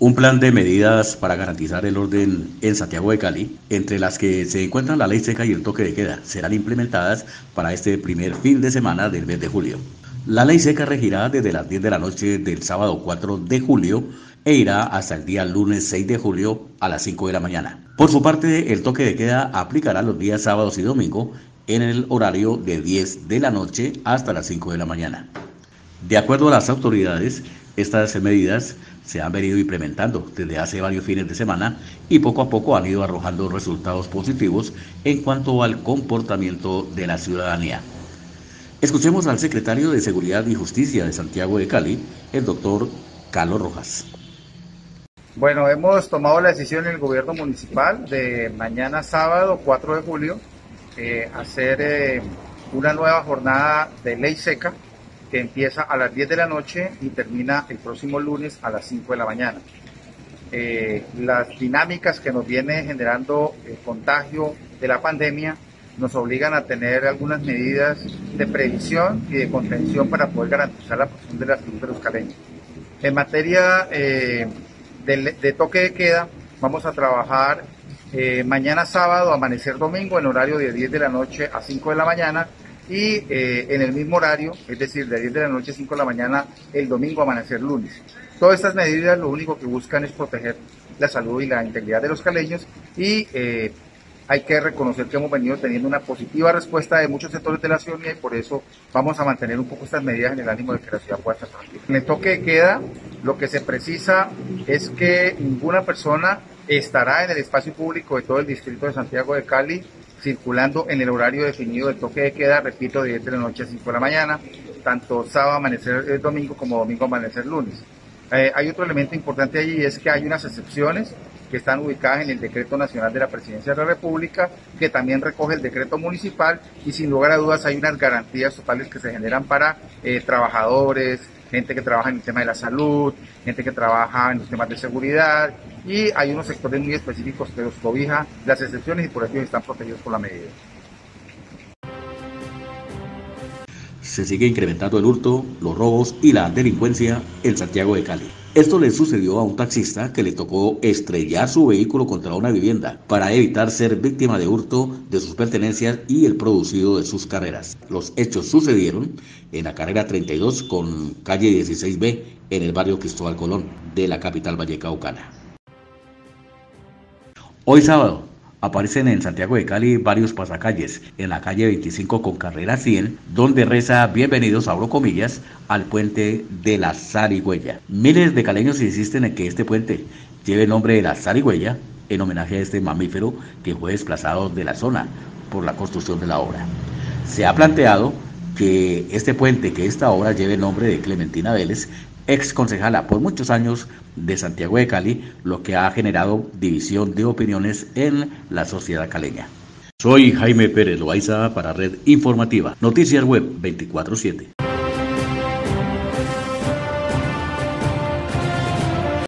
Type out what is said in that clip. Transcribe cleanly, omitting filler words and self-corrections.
Un plan de medidas para garantizar el orden en Santiago de Cali, entre las que se encuentran la ley seca y el toque de queda, serán implementadas para este primer fin de semana del mes de julio. La ley seca regirá desde las 10 de la noche del sábado 4 de julio e irá hasta el día lunes 6 de julio a las 5 de la mañana. Por su parte, el toque de queda aplicará los días sábados y domingo en el horario de 10 de la noche hasta las 5 de la mañana. De acuerdo a las autoridades, estas medidas se han venido implementando desde hace varios fines de semana y poco a poco han ido arrojando resultados positivos en cuanto al comportamiento de la ciudadanía. Escuchemos al secretario de Seguridad y Justicia de Santiago de Cali, el doctor Carlos Rojas. Bueno, hemos tomado la decisión en el gobierno municipal de mañana sábado 4 de julio hacer una nueva jornada de ley seca que empieza a las 10 de la noche y termina el próximo lunes a las 5 de la mañana. Las dinámicas que nos viene generando el contagio de la pandemia nos obligan a tener algunas medidas de previsión y de contención para poder garantizar la protección de la salud de los caleños. En materia de toque de queda, vamos a trabajar mañana sábado, amanecer domingo, en horario de 10 de la noche a 5 de la mañana, y en el mismo horario, es decir, de 10 de la noche a 5 de la mañana, el domingo, amanecer lunes. Todas estas medidas lo único que buscan es proteger la salud y la integridad de los caleños, y hay que reconocer que hemos venido teniendo una positiva respuesta de muchos sectores de la ciudadanía, y por eso vamos a mantener un poco estas medidas en el ánimo de que la ciudad pueda estar tranquila. En el toque de queda, lo que se precisa es que ninguna persona estará en el espacio público de todo el distrito de Santiago de Cali circulando en el horario definido del toque de queda, repito, de 10 de la noche a 5 de la mañana, tanto sábado amanecer domingo como domingo amanecer lunes. Hay otro elemento importante allí, y es que hay unas excepciones que están ubicadas en el Decreto Nacional de la Presidencia de la República, que también recoge el decreto municipal, y sin lugar a dudas hay unas garantías totales que se generan para trabajadores, gente que trabaja en el tema de la salud, gente que trabaja en los temas de seguridad, y hay unos sectores muy específicos que los cobija las excepciones y por eso están protegidos por la medida. Se sigue incrementando el hurto, los robos y la delincuencia en Santiago de Cali. Esto le sucedió a un taxista que le tocó estrellar su vehículo contra una vivienda para evitar ser víctima de hurto de sus pertenencias y el producido de sus carreras. Los hechos sucedieron en la carrera 32 con calle 16B en el barrio Cristóbal Colón de la capital vallecaucana. Hoy sábado aparecen en Santiago de Cali varios pasacalles en la calle 25 con carrera 100, donde reza bienvenidos, abro comillas, al puente de la Zarigüeya. Miles de caleños insisten en que este puente lleve el nombre de la Zarigüeya en homenaje a este mamífero que fue desplazado de la zona por la construcción de la obra. Se ha planteado que este puente, que esta obra lleve el nombre de Clementina Vélez, ex concejala por muchos años de Santiago de Cali, lo que ha generado división de opiniones en la sociedad caleña. Soy Jaime Pérez Loaiza para Red Informativa, Noticias Web 24/7.